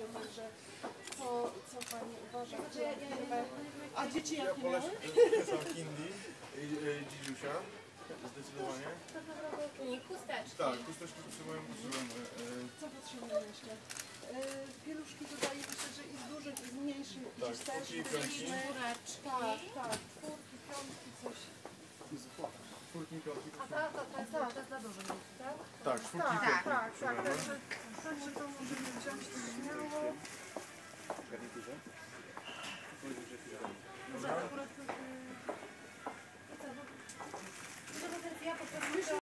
także co Pani uważa? A dzieci Ja jakie miały? polecam Hindi i Dzidziusia, zdecydowanie. Chusteczki. Tak, chusteczki potrzebujemy. Co potrzebujemy jeszcze? Pieluszki dodaję, myślę, że i z dużych, i z mniejszych, Tak, gdzieś też czwórki i piątki. Buraczki. Tak, czwórki, piątki, coś. Czwórki i piątki A to jest dla dużych, tak? Tak, czwórki i piątki potrzebujemy. Także to możemy wziąć.